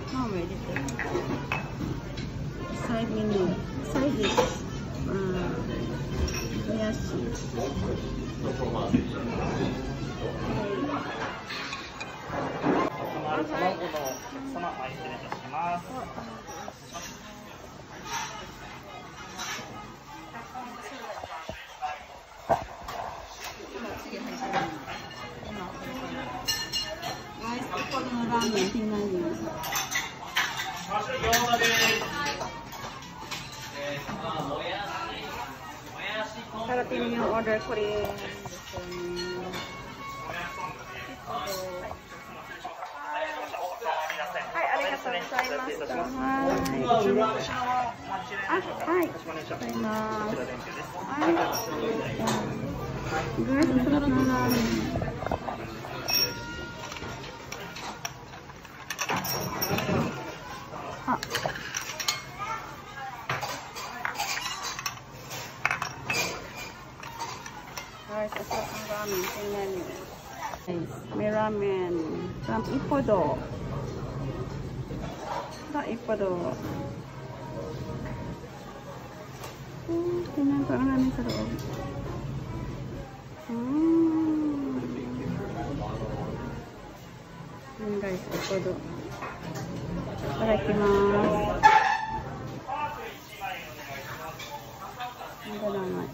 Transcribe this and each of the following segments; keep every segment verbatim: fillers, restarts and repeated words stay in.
パンを入れてサイビングサイディッシュ、うん、もやし、 卵のお客様、前失礼いたします。 このラーメン気になるんです。Karating yung order ko rin. Hi, arigatou gozaimashita. Ah, hi. Gozaimasu. Guys, sarap ng ramen. Ah. Guys, ito ang ramen. Tingnan nyo. Guys, may ramen from Ippodo. Sa Ippodo. Hmm, tingnan ko ang ramen sa loob. Hmm. Yan guys, Ippodo. Itadakimasu. Ang ganda naman.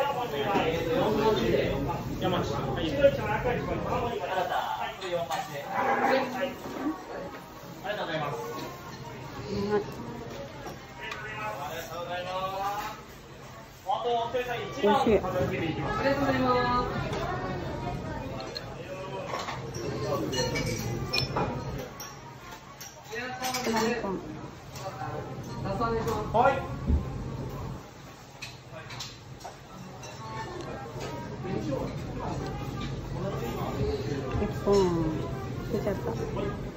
Oishii. Hoi. Ippon. 出ちゃった。